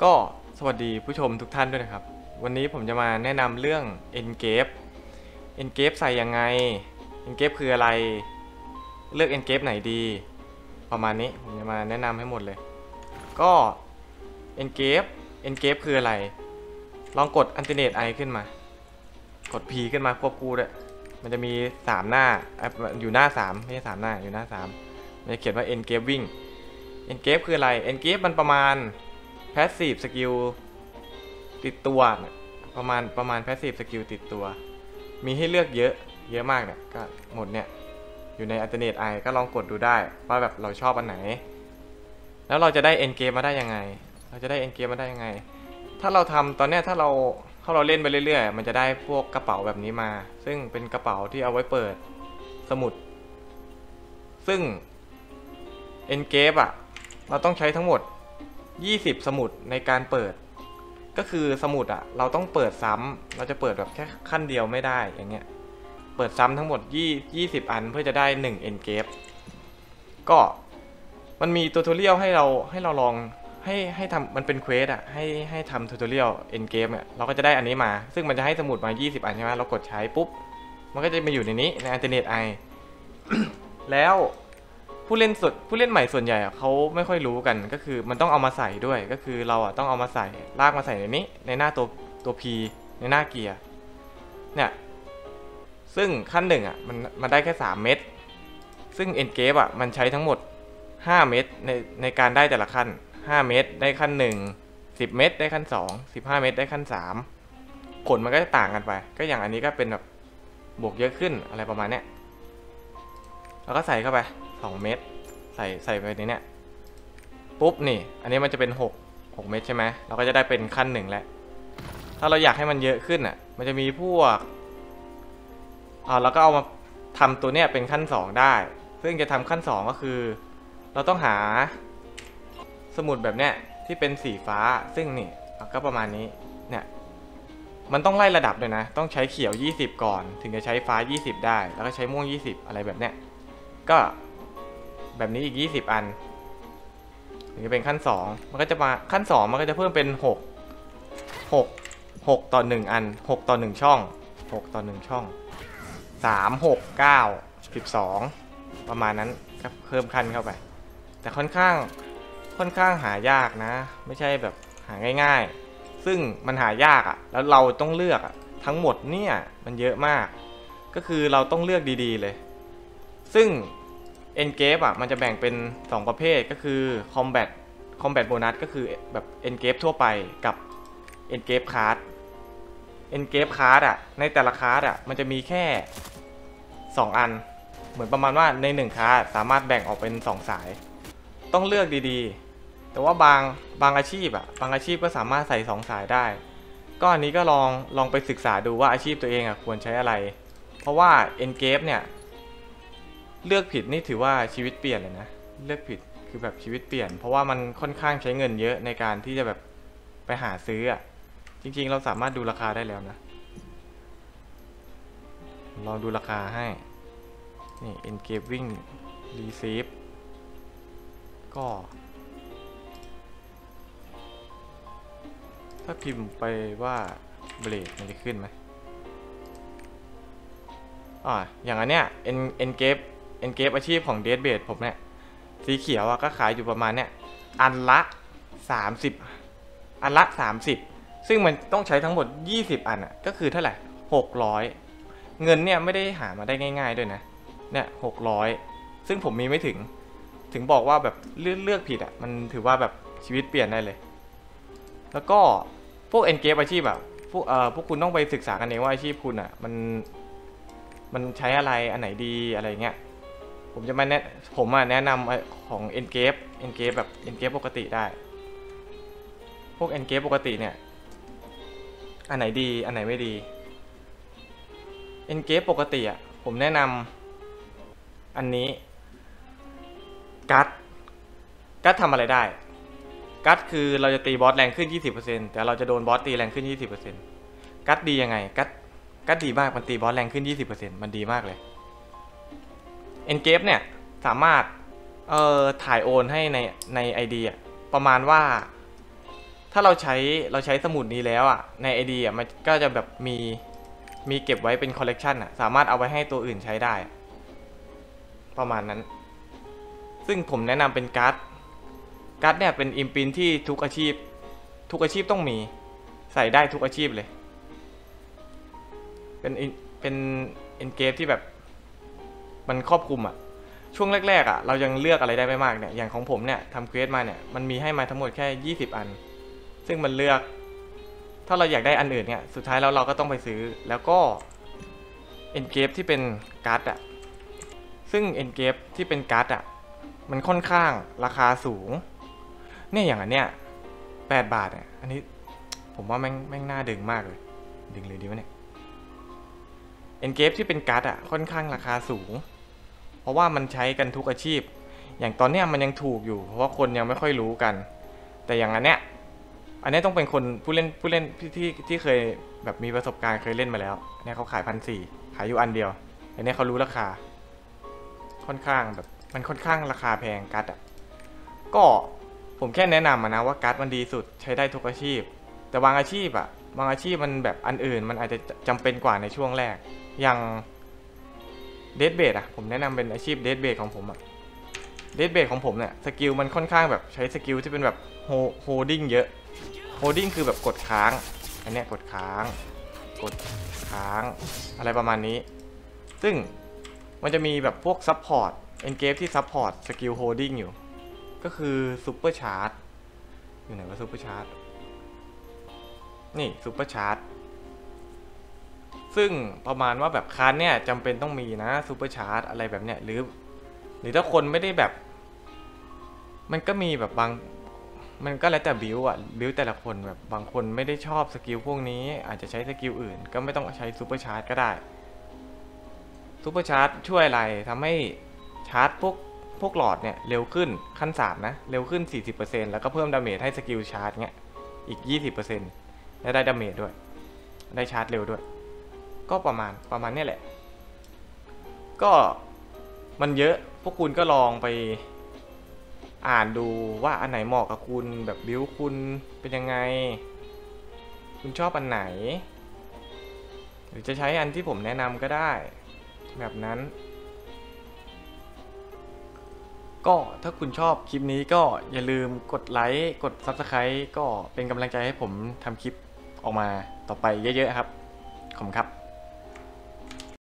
ก็สวัสดีผู้ชมทุกท่านด้วยนะครับวันนี้ผมจะมาแนะนำเรื่อง Engage Engage ใส่ยังไง Engage คืออะไรเลือก Engage ไหนดีประมาณนี้ผมจะมาแนะนำให้หมดเลยก็ Engage คืออะไรลองกด Alternate I ขึ้นมากด P ขึ้นมาควบคู่ด้วยมันจะมี3หน้าอยู่หน้า3ไม่ใช่3หน้าอยู่หน้า3มันจะเขียนว่า Engaging Engage คืออะไร Engage มันประมาณPassive Skill ติดตัวประมาณ Passive Skill ติดตัวมีให้เลือกเยอะมากเนี่ยก็หมดเนี่ยอยู่ใน Alternate I ก็ลองกดดูได้ว่าแบบเราชอบอันไหนแล้วเราจะได้ Engage มาได้ยังไงถ้าเราทำตอนเนี้ยถ้าเราเล่นไปเรื่อยๆมันจะได้พวกกระเป๋าแบบนี้มาซึ่งเป็นกระเป๋าที่เอาไว้เปิดสมุดซึ่ง Engage อ่ะเราต้องใช้ทั้งหมด20สมุดในการเปิดก็คือสมุดอ่ะเราต้องเปิดซ้ำเราจะเปิดแบบแค่ขั้นเดียวไม่ได้อย่างเงี้ยเปิดซ้ำทั้งหมด20อันเพื่อจะได้1 Engage ก็มันมีทูตอเรียลให้เราลองให้ทำมันเป็นเควสอ่ะให้ทำทูตอเรียล Engage เนี่ยเราก็จะได้อันนี้มาซึ่งมันจะให้สมุดมา20อันใช่ไหมเรากดใช้ปุ๊บมันก็จะมาอยู่ในนี้ใน Alternate I แล้วผู้เล่นใหม่ส่วนใหญ่เขาไม่ค่อยรู้กันก็คือมันต้องเอามาใส่ด้วยก็คือเราอ่ะต้องเอามาใส่ลากมาใส่ในนี้ในหน้าตัว P ในหน้าเกียร์เนี่ยซึ่งขั้นหนึ่งอ่ะมันได้แค่3เม็ดซึ่ง Engage อ่ะมันใช้ทั้งหมด5เม็ดในการได้แต่ละขั้น5เม็ดได้ขั้น1 10เม็ดได้ขั้น2 15เม็ดได้ขั้น3ผลมันก็จะต่างกันไปก็อย่างอันนี้ก็เป็นแบบบวกเยอะขึ้นอะไรประมาณเนี้ยแล้วก็ใส่เข้าไป2เม็ดใส่ไปในเนี้ยปุ๊บนี่อันนี้มันจะเป็น6เม็ดใช่ไหมเราก็จะได้เป็นขั้น1แล้วถ้าเราอยากให้มันเยอะขึ้นอ่ะมันจะมีพวกแล้วก็เอามาทำตัวเนี้ยเป็นขั้น2ได้ซึ่งจะทำขั้น2ก็คือเราต้องหาสมุดแบบเนี้ยที่เป็นสีฟ้าซึ่งนี่ก็ประมาณนี้เนี่ยมันต้องไล่ระดับเลยนะต้องใช้เขียว20ก่อนถึงจะใช้ฟ้า20ได้แล้วก็ใช้ม่วง20อะไรแบบเนี้ยก็แบบนี้อีก20อันถึงจะเป็นขั้น2มันก็จะมาขั้น2มันก็จะเพิ่มเป็น6ต่อ1อัน6ต่อ1ช่อง6ต่อ1ช่อง3 6 9 12ประมาณนั้นก็เพิ่มขั้นเข้าไปแต่ค่อนข้างหายากนะไม่ใช่แบบหาง่ายๆซึ่งมันหายากอ่ะแล้วเราต้องเลือกทั้งหมดเนี่ยมันเยอะมากก็คือเราต้องเลือกดีๆเลยซึ่งEngage อ่ะมันจะแบ่งเป็น2ประเภทก็คือ Combat Bonus ก็คือแบบ Engage ทั่วไปกับ Engage Card Engage Card อ่ะในแต่ละคาร์ดอ่ะมันจะมีแค่2อันเหมือนประมาณว่าใน1คาร์ดสามารถแบ่งออกเป็น2สายต้องเลือกดีๆแต่ว่าบางอาชีพก็สามารถใส่2สายได้ก็อันนี้ก็ลองไปศึกษาดูว่าอาชีพตัวเองอ่ะควรใช้อะไรเพราะว่า Engage เนี่ยเลือกผิดนี่ถือว่าชีวิตเปลี่ยนเลยนะเลือกผิดคือแบบชีวิตเปลี่ยนเพราะว่ามันค่อนข้างใช้เงินเยอะในการที่จะแบบไปหาซื้ออ่ะจริงๆเราสามารถดูราคาได้แล้วนะลองดูราคาให้นี่ Engaging Receive ก็ถ้าพิมพ์ไปว่าเบรดมันจะขึ้นไหมอย่างอันเนี้ย Engage อาชีพของ Deathbase ผมเนี่ยสีเขียวก็ขายอยู่ประมาณเนี้ยอันละ30ซึ่งมันต้องใช้ทั้งหมด20อันก็คือเท่าไหร่600เงินเนี่ยไม่ได้หามาได้ง่ายๆด้วยนะเนี่ย600ซึ่งผมมีไม่ถึงบอกว่าแบบเลือกผิดมันถือว่าแบบชีวิตเปลี่ยนได้เลยแล้วก็พวก Engage อาชีพพวกคุณต้องไปศึกษากันเองว่าอาชีพคุณมันใช้อะไรอันไหนดีอะไรเงี้ยผมแนะนำของ Engage แบบ Engage ปกติได้พวก Engage ปกติเนี่ยอันไหนดีอันไหนไม่ดี Engage ปกติผมแนะนำอันนี้กัดทำอะไรได้กัดคือเราจะตีบอสแรงขึ้น 20% แต่เราจะโดนบอสตีแรงขึ้น 20% กัดดียังไงกัดดีมากมันตีบอสแรงขึ้น 20% มันดีมากเลย Engage เนี่ยสามารถถ่ายโอนให้ใน ID ประมาณว่าถ้าเราใช้สมุดนี้แล้วอ่ะใน ID อ่ะมันก็จะแบบมีเก็บไว้เป็นคอลเลกชันอ่ะสามารถเอาไว้ให้ตัวอื่นใช้ได้ประมาณนั้นซึ่งผมแนะนำเป็นการ์ดเนี่ยเป็นอิมพินที่ทุกอาชีพต้องมีใส่ได้ทุกอาชีพเลยเป็นเอ็นเกมที่แบบมันครอบคลุมอ่ะช่วงแรกๆอ่ะเรายังเลือกอะไรได้ไม่มากเนี่ยอย่างของผมเนี่ยทำเควสมาเนี่ยมันมีให้มาทั้งหมดแค่20อันซึ่งมันเลือกถ้าเราอยากได้อันอื่นเนี่ยสุดท้ายแล้วเราก็ต้องไปซื้อแล้วก็เอ็นเกมที่เป็นการ์ดอ่ะซึ่งเอ็นเกมที่เป็นการ์ดอ่ะมันค่อนข้างราคาสูงเนี่ยอย่างอันเนี้ย8 บาทเนี่ยอันนี้ผมว่าแม่งน่าดึงมากเลยดึงเลยดีวะเนี่ยเอ็นเกมที่เป็นการ์ดอ่ะค่อนข้างราคาสูงเพราะว่ามันใช้กันทุกอาชีพอย่างตอนเนี้ยมันยังถูกอยู่เพราะว่าคนยังไม่ค่อยรู้กันแต่อย่างอันเนี้ยต้องเป็นคนผู้เล่นที่เคยแบบมีประสบการณ์เคยเล่นมาแล้วเนี่ยเขาขาย1,400ขายอยู่อันเดียวอันนี้เขารู้ราคาค่อนข้างแบบมันค่อนข้างราคาแพงการ์ดอ่ะก็ผมแค่แนะนำนะว่าการ์ดมันดีสุดใช้ได้ทุกอาชีพแต่บางอาชีพมันแบบอันอื่นมันอาจจะจำเป็นกว่าในช่วงแรกอย่างเดดเบดอ่ะผมแนะนำเป็นอาชีพเดดเบดของผมอ่ะเดดเบดของผมเนี่ยสกิลมันค่อนข้างแบบใช้สกิลที่เป็นแบบโฮดิ้งเยอะโฮดิ้งคือแบบกดค้างอันเนี้ยกดค้างอะไรประมาณนี้ซึ่งมันจะมีแบบพวกซัพพอร์ตเอนเกมที่ซัพพอร์ตสกิลโฮดิ้งอยู่ก็คือซูเปอร์ชาร์จอยู่ไหนวะซูเปอร์ชาร์จนี่ซูเปอร์ชาร์จซึ่งประมาณว่าแบบคันเนี่ยจำเป็นต้องมีนะซูเปอร์ชาร์จอะไรแบบเนี้ยหรือถ้าคนไม่ได้แบบมันก็มีแบบมันก็แล้วแต่บิวแต่ละคนแบบบางคนไม่ได้ชอบสกิลพวกนี้อาจจะใช้สกิลอื่นก็ไม่ต้องใช้ซูเปอร์ชาร์จก็ได้ซูเปอร์ชาร์จช่วยอะไรทำให้ชาร์จพวกหลอดเนี่ยเร็วขึ้นขั้น3นะเร็วขึ้น 40% แล้วก็เพิ่มดาเมจให้สกิลชาร์จเงี้ยอีก 20% และได้ดาเมจด้วยได้ชาร์จเร็วด้วยก็ประมาณนี้แหละก็มันเยอะพวกคุณก็ลองไปอ่านดูว่าอันไหนเหมาะกับคุณแบบบิวคุณเป็นยังไงคุณชอบอันไหนหรือจะใช้อันที่ผมแนะนำก็ได้แบบนั้นก็ถ้าคุณชอบคลิปนี้ก็อย่าลืมกดไลค์กด Subscribe ก็เป็นกำลังใจให้ผมทำคลิปออกมาต่อไปเยอะๆครับขอบคุณครับ